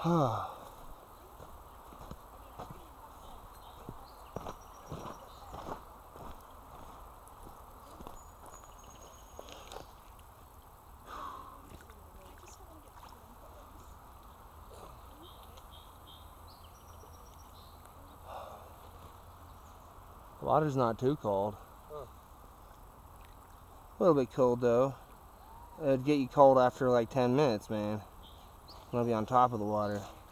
Water's not too cold. A little bit cold though. It'd get you cold after like 10 minutes, man. You'll be on top of the water.